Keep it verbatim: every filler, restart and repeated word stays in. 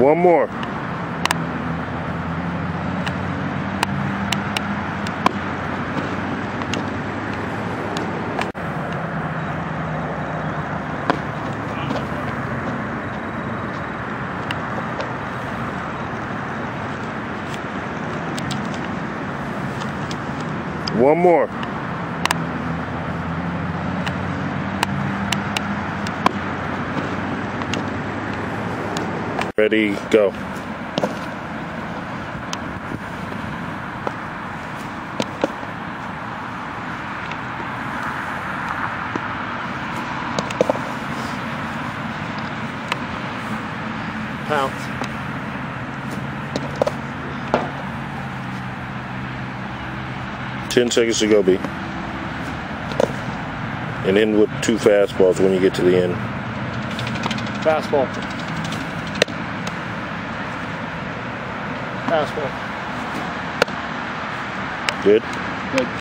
One more. One more. Ready, go. Pounce. Ten seconds to go, B. And end with two fastballs when you get to the end. Fastball. Fastball. Good? Good.